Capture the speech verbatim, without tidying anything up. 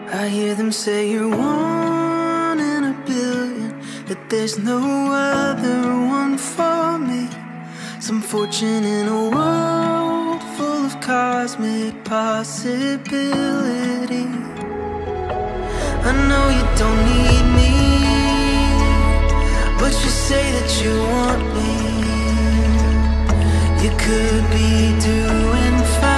I hear them say you're one in a billion, that there's no other one for me. Some fortune in a world full of cosmic possibility. I know you don't need me, but you say that you want me. You could be doing fine.